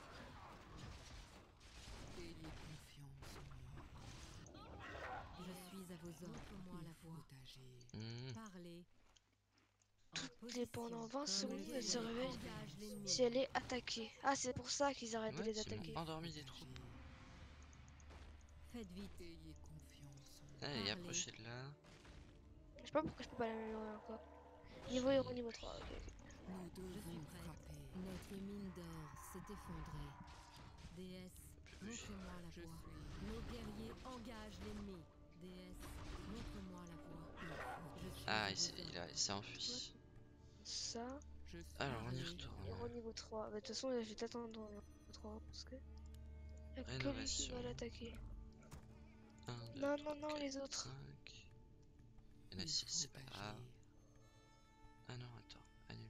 Ayez confiance en moi. Je suis à vos ordres. Montre-moi la voie. Hmm. Parlez. Tout dépendant vingt secondes, elle se réveille si Si elle est attaquée. Ah, c'est pour ça qu'ils arrêtent de Ouais, les ils attaquer. m'ont endormi des troupes. Faites vite. Ayez confiance en Allez, Parlez. approchez de là. Je sais pas pourquoi je peux pas l'améliorer encore. Niveau héros, niveau trois, ok. ok. Nous devons frapper. Notre mine d'or s'est effondrée. Déesse, bouger. Montrez-moi la Je voie. suis. Nos guerriers engagent l'ennemi. Déesse, montre-moi la voie. Je suis Ah, à il vos s'est il a- ordres. il s'est enfui. Ça. Je suis. Alors, on y Parlez. Et retourne. niveau trois. Bah, de toute façon, je vais peut-être attendre niveau trois. Parce que. Y a que lui qui Rénovation. va l'attaquer. un, deux, Non, trois, non, non, les quatre, autres. cinq. Il y en a Il six, faut c'est pas grave. agir. Ah non, attends, annule.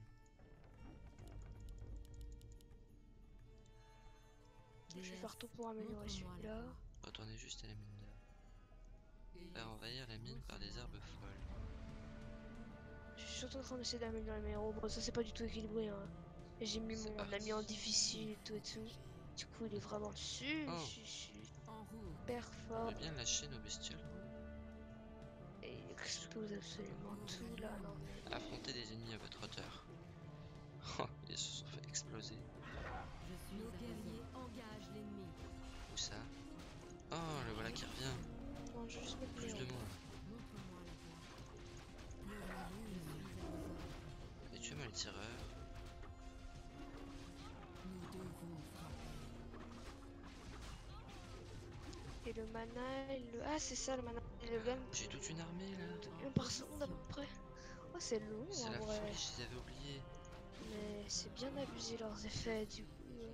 Je vais Déesse, faire tout pour améliorer montre-moi la celui-là. voie. Retournez juste à la mine d'or. Et Faire envahir la mine par des herbes folles. Je suis surtout en train d'essayer d'améliorer mes héros. Bon, ça c'est pas du tout équilibré. Hein. Et j'ai mis C'est mon parti. ami en difficile et tout et tout. Du coup, il est vraiment dessus. Oh. Je suis- je suis en route. super On fort. veut bien lâcher nos bestioles. Et il explose absolument tout là. Non mais. Affrontez des ennemis à votre hauteur. Oh, ils se sont fait exploser. Je suis Nos guerriers engagent l'ennemi. Où ça? Oh, le voilà qui revient. Non, je vais juste mettre mes Plus de héros. monde. Montre-moi la voie. Je suis à vos ordres. Et tuez-moi les tireurs. Nous devons frapper. Et le mana, il le. Ah, c'est ça le mana. Il le gagne J'ai toute une armée là. un par seconde à peu près. Oh, c'est long C'est en la vrai. folie, je les avais oubliés. Mais c'est bien abusé leurs effets du coup. euh.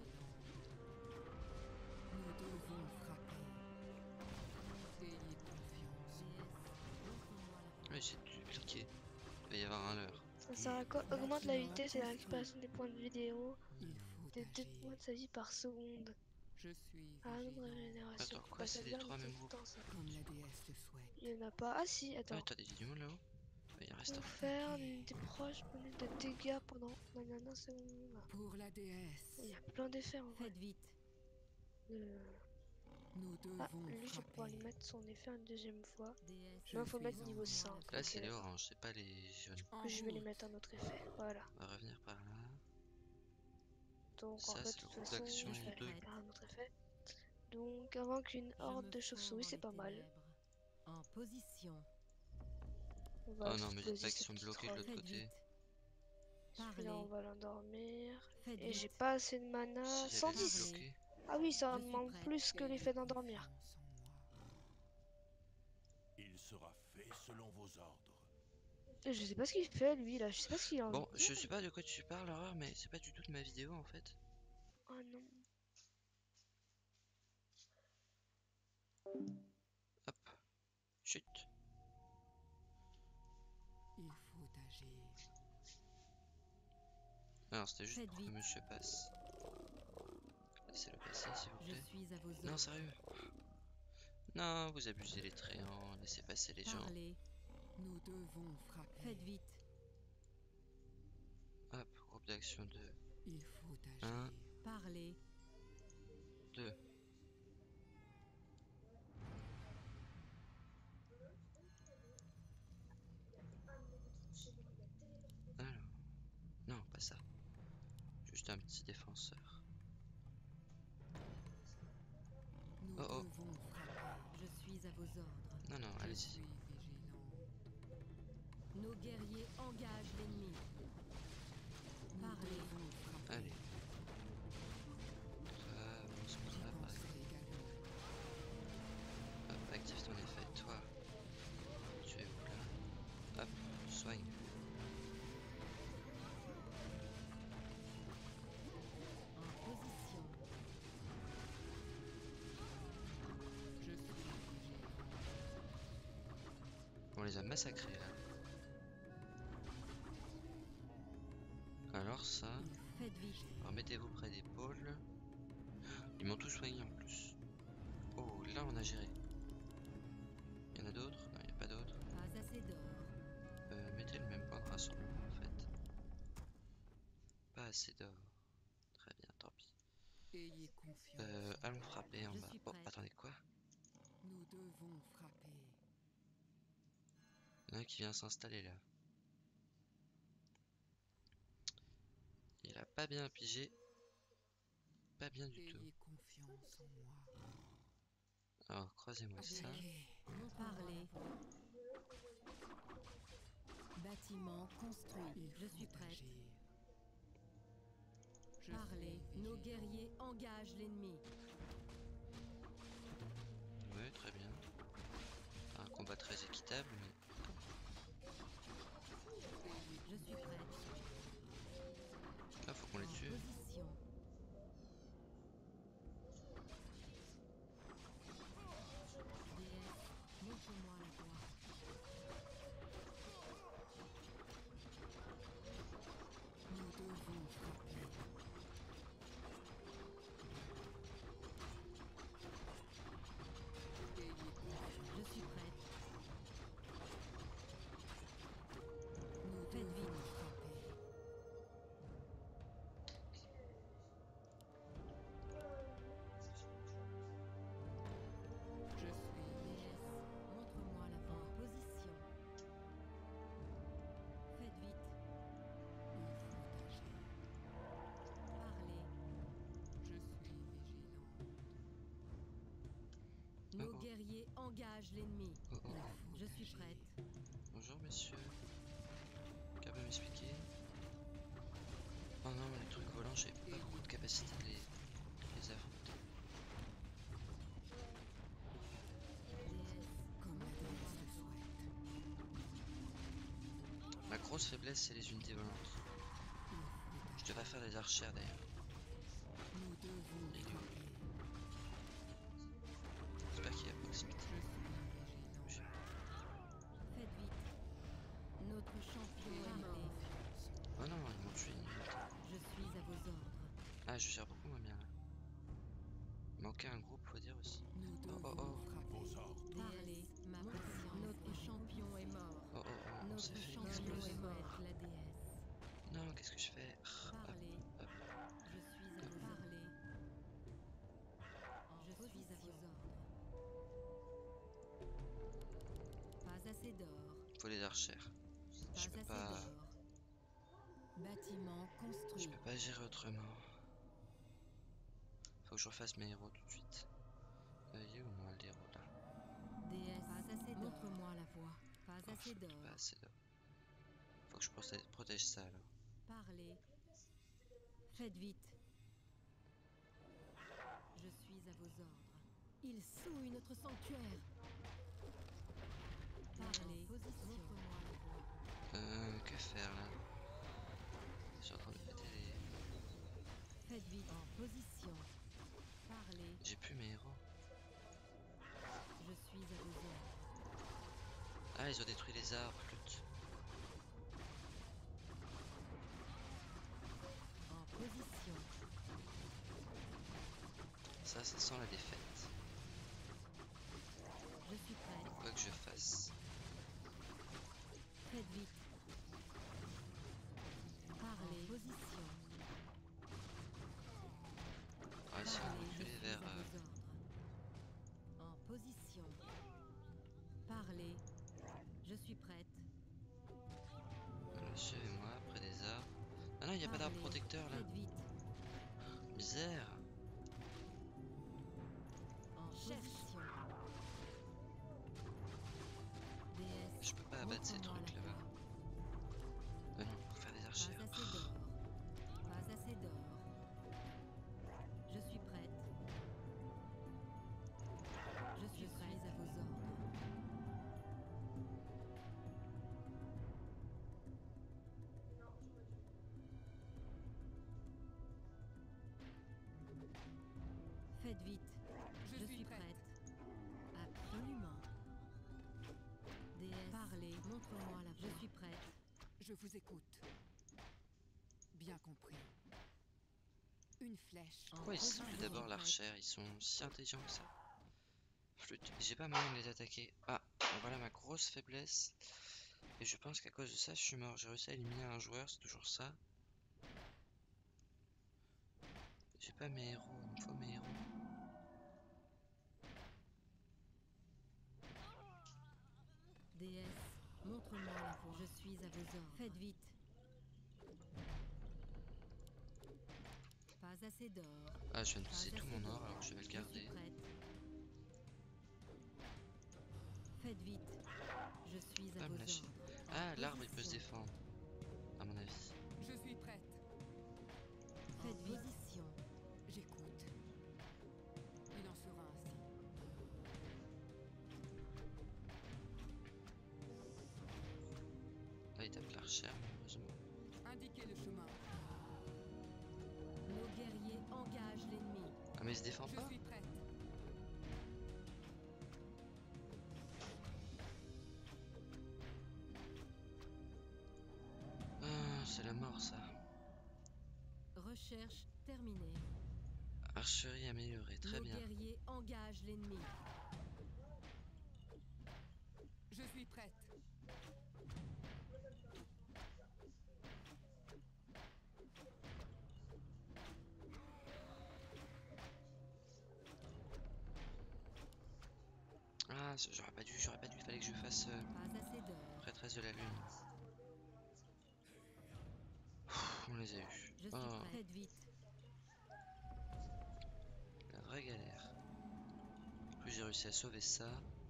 Nous devons frapper. Ayez confiance. Ouais, j'ai dupliqué. Il va y avoir un leurre. Ça sert à quoi? Augmente la vitesse et la récupération des points de vie des héros Il faut de deux agir. points de sa vie par seconde. Je suis Ah, non, vigilant, régénération. Attends, quoi, Bah, c'est ça les vient trois tout mêmes le groupes? temps, ça. comme la déesse le souhaite. Il y en a pas. Ah si, Ah, attends. attendez, il y a du monde là-haut. Ouais, il reste un. Faire des proches bonus de dégâts pendant un seconde. Pour la déesse, Il y a plein d'effets en vrai. Faites vite. Euh, nous devons Ah, lui je vais pouvoir lui frapper. mettre son effet une deuxième fois. Déesse, Non, faut suis mettre en niveau route. cinq. Là, ok, c'est les d'accord. oranges, c'est pas les jaunes. En Du coup, je vais lui route. mettre un autre effet. Voilà. On va revenir par là. Donc Ça, en fait, c'est de le toute groupe façon, d'action je vais deux. faire un autre effet. Donc avant qu'une je horde me de fonds chauves-souris, dans c'est les pas mal. ténèbres. En position. On va Oh non, tous mais dites poser pas ce qu'ils sont petit bloqués de troll. l'autre Faites côté. vite. Celui-là, on Parlez. va l'endormir. Faites Et j'ai vite. pas assez de mana. Si cent j'avais les dix. bloqués. Ah oui, ça Je en suis demande prête. plus que Ayez l'effet d'endormir. confiance en moi. Il sera fait selon vos ordres. Et je sais pas ce qu'il fait lui là. Je sais pas ce qu'il a envie Bon, de dire. je sais pas de quoi tu parles, Horreur, mais c'est pas du tout de ma vidéo en fait. Oh non. Hop. Chut. Il faut agir. Alors, c'était juste Faites pour que vite. monsieur passe. Laissez-le passer, s'il vous Je plaît. suis à vos ordres. Non, sérieux. Non, vous abusez les tréants, laissez passer les gens. Parlez. Nous devons frapper. Faites vite. Hop, groupe d'action deux. Il faut agir. Un. Parlez. deux. Alors. Non, pas ça. Juste un petit défenseur. Nous Oh, oh. devons frapper. Je suis à vos ordres. Non, non, Je allez-y. suis vigilant. Nos guerriers engagent l'ennemi. Nous Parlez. devons frapper. Allez. Toi, avance par J'y là, par penserai exemple. également. Hop, active ton effet. Toi, tu es où là? Hop, soigne. En position. Je suis vigilant. On les a massacrés là. Alors ça, Faites vite. remettez-vous près des pôles. Ils m'ont tout soigné en plus. Oh, là on a géré. Il y en a d'autres? Non, il n'y a pas d'autres. Pas assez d'or. Euh, mettez le même point de rassemblement en fait. Pas assez d'or. Très bien, tant pis. Ayez confiance. Euh, allons frapper en Je bas. suis Oh, prête. attendez, quoi? Nous devons frapper. Il y en a un qui vient s'installer là. Il a pas bien pigé. Pas bien du tout. Ayez confiance en moi. Alors, croisez-moi ça. Attaquez. Parlez. Bâtiment construit. Il Je faut suis prête. agir. Je Parlez. suis Nos vigilant. guerriers engagent l'ennemi. Ouais, très bien. Un combat très équitable, mais... Je suis prête. Ah, faut qu'on les En tue. position. Déesse, montre-moi la voie. Nous devons frapper. Je suis prête. Nous faites vite frapper. Je suis déesse. Montre-moi la voie. En position. Faites vite. Il faut agir. Parlez. Je suis vigilant. Nos Oh, oh. guerriers engagent l'ennemi. Oh, oh. Je suis prête. Bonjour messieurs. Capable de m'expliquer? Oh non, mais les trucs volants, j'ai pas beaucoup de capacité de les, les affronter. Déesse, comme la déesse le souhaite. Ma grosse faiblesse, c'est les unités volantes. Je devrais faire des archères d'ailleurs. Nous devons Il est où? frapper. J'espère qu'il est à proximité. Je suis vigilant. Faites vite. Notre champion est mort. Oh non, ils m'ont tué une minute. Je suis à vos ordres. Ah, je gère beaucoup moins bien là. Il manquait un groupe, faut dire aussi. Nous Oh, devons oh, oh. frapper. Vos ordres. Parlez, ma patience. Notre champion est mort. Oh oh oh, on Notre s'est fait champion exploser. est mort. La déesse. Non, qu'est-ce que je fais? Ah, Parlez. hop. Je suis à vos ordres. Je suis à vos ordres. Pas assez d'or. Faut les archères. Pas Je peux assez pas. d'or. Bâtiment Je construit. peux pas gérer autrement. Faut que je refasse mes héros tout de suite. Euh, il est où moi le héros là? Déesse, pas assez d'or. Montre-moi la voie. Pas Oh, assez d'or. pas assez d'or. Faut que je protège, protège ça alors. Parlez. Faites vite. Je suis à vos ordres. Ils souillent notre sanctuaire. Parlez. Montre-moi la voie. Euh, que faire là? Je suis en train de péter les... Faites vite. En position. Parlez. J'ai plus mes héros. Je suis à vos ordres. Ah, ils ont détruit les arbres, flûte. En position. Ça, ça sent la défaite. Je suis prête. Quoi que je fasse. Faites vite. Parlez. En position. Ah, si on Parlez, je reculait suis vers... à euh, vos ordres. En position. Parlez. Je suis prête. voilà, suivez-moi, près des arbres. Ah non, il n'y a pas d'arbre Parlez. protecteur là. Faites vite. Misère. En position. Déesse. Je peux pas abattre ces montre-moi trucs la là-bas. voie. Ah non, faut faire des Pas archères. assez d'or. Pas assez d'or. Je suis prête. Je suis prête à vos ordres. Faites vite. Je, suis prête. Absolument. Déesse. Parlez. Montre-moi la voie. Je suis prête. Je vous écoute. Bien compris. Une flèche. Pourquoi ils position. ciblent d'abord l'archère? Ils sont si intelligents que ça. Flûte. J'ai pas moyen de les attaquer. Ah, voilà ma grosse faiblesse. Et je pense qu'à cause de ça, je suis mort. J'ai réussi à éliminer un joueur, c'est toujours ça. J'ai pas mes héros, il me faut mes héros. Déesse, montre-moi la voie. Je suis à vos ordres. Faites vite. Pas assez d'or. Ah, je viens de Pas pousser tout assez mon or, d'or. alors je vais le Je suis garder. prête. Faites vite. Je suis à Pas me vos lâcher. ordres. Ah, l'arbre il peut se Position. défendre. À mon avis. Je suis prête. Faites position. J'écoute. Il en sera ainsi. cher, malheureusement. Indiquez le chemin. Nos guerriers engagent l'ennemi. Ah, mais il se défend Je pas? suis prête. Ah, c'est la mort, ça. Recherche terminée. Archerie améliorée, très Nos bien. guerriers engagent l'ennemi. Je suis prête. Ah, ça, j'aurais pas dû, j'aurais pas dû, il fallait que je fasse euh, Pas assez d'heures. prêtresse de la lune. Pff, on les a eus. Je suis Oh, prête. Faites vite. la vraie galère. En plus, j'ai réussi à sauver ça.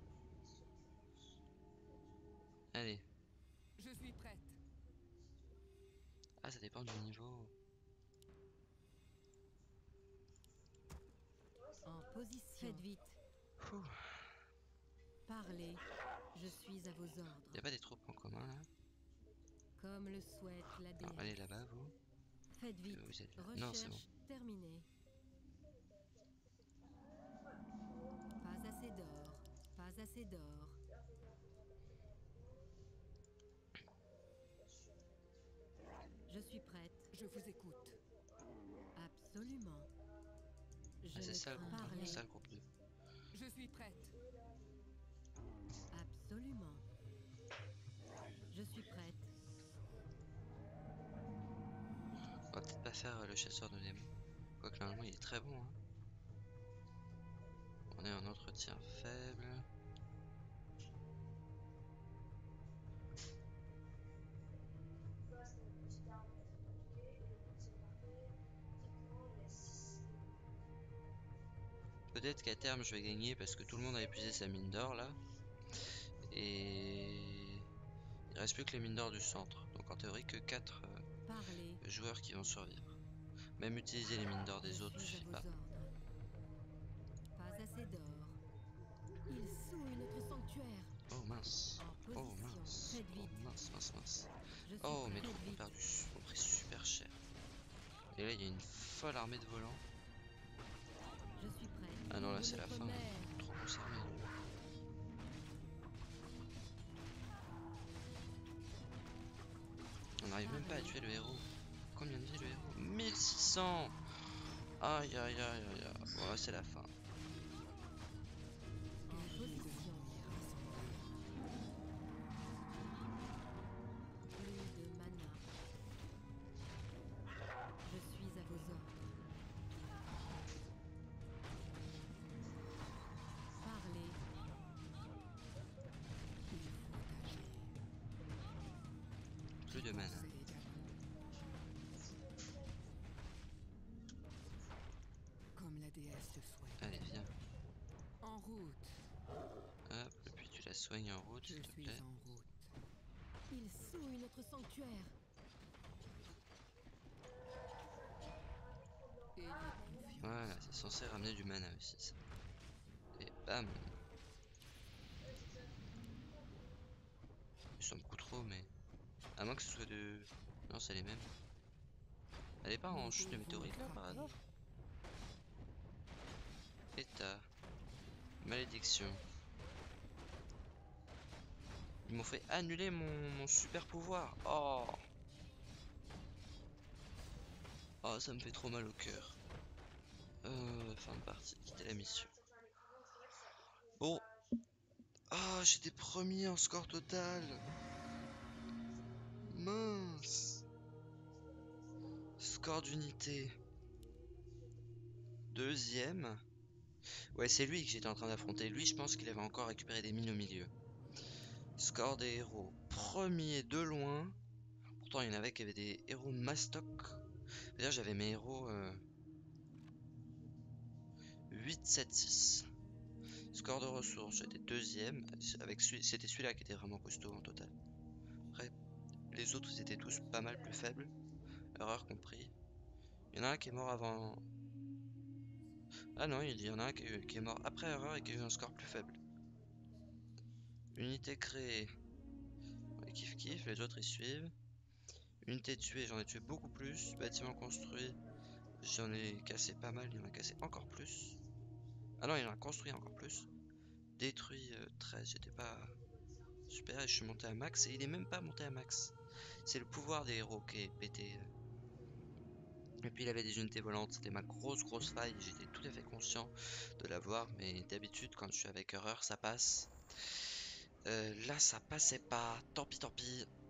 Allez. Je suis prête. Ah, ça dépend du niveau. En position. Faites vite. Pouh. Parlez. Je suis à vos ordres. Y a pas des troupes en commun là? Comme le souhaite la Non, déesse. allez là-bas, vous. Faites vite. Euh, Vous êtes là. Recherche Non, c'est bon. terminée. Pas assez d'or. Pas assez d'or. Je suis prête. Je vous écoute. Absolument. Je Ah, c'est ne ça le crains groupe, parler. c'est ça le groupe deux. Je suis prête. Absolument. Je suis prête. On va peut-être pas faire euh, le chasseur de démons. Quoique normalement il est très bon. Hein. On est en entretien faible. Peut-être qu'à terme je vais gagner parce que tout le monde a épuisé sa mine d'or là. Et il reste plus que les mines d'or du centre. Donc en théorie que quatre euh, Parlez. joueurs qui vont survivre. Même utiliser les mines d'or Je des autres suis à suffit vos pas. ordres. Pas assez d'or. Ils souillent notre sanctuaire. Oh mince. En Oh position. mince. Faites Oh vite. mince, mince, mince. Je suis Oh, prête. mes troupes Faites ont vite. perdu, ont pris super cher. Et là, il y a une folle armée de volants. Je suis prête. Ah non, là, Vive c'est la notre fin. mère. Trop conservé. On n'arrive même pas à tuer le héros. Combien de vie le héros? mille six cents. Aïe, aïe, aïe, aïe, aïe. Bon, là, c'est la fin. En position. Plus de mana. Je suis à vos ordres. Parlez. Il faut agir. Plus de mana. Pensez également. Comme la déesse le souhaite. Allez, viens. En route. Hop, et puis tu la soignes en route, Je s'il te suis plaît. en route. Ils souillent notre sanctuaire. Ayez confiance. Voilà, c'est censé ramener du mana aussi, ça. Et bam. Ils sont beaucoup trop, mais... À moins que ce soit de... Non, c'est les mêmes. Elle est pas en chute de météorite, là, par hasard? État. Malédiction. Ils m'ont fait annuler mon, mon super pouvoir. Oh. Oh, ça me fait trop mal au cœur. Euh, fin de partie, quitter la mission. Bon. Ah, j'étais premier en score total. Mince. Score d'unité. Deuxième. Ouais, c'est lui que j'étais en train d'affronter. Lui, je pense qu'il avait encore récupéré des mines au milieu. Score des héros. Premier de loin. Pourtant, il y en avait qui avaient des héros mastoc. D'ailleurs, j'avais mes héros euh... huit, sept, six. Score de ressources, j'étais deuxième. Avec celui... C'était celui-là qui était vraiment costaud en total. Après, les autres, ils étaient tous pas mal plus faibles. Erreur compris. Il y en a un qui est mort avant... Ah non, il y en a un qui est, qui est mort après erreur et qui a eu un score plus faible. Unité créée. Ouais, kiff kiff, les autres ils suivent. Unité tuée, j'en ai tué beaucoup plus. Bâtiment construit, j'en ai cassé pas mal, il y en a cassé encore plus. Ah non, il y en a construit encore plus. Détruit euh, treize, j'étais pas super et je suis monté à max et il est même pas monté à max. C'est le pouvoir des héros qui est pété. Et puis il avait des unités volantes, c'était ma grosse grosse faille, j'étais tout à fait conscient de l'avoir, mais d'habitude quand je suis avec horreur ça passe. Euh, là ça passait pas, tant pis tant pis,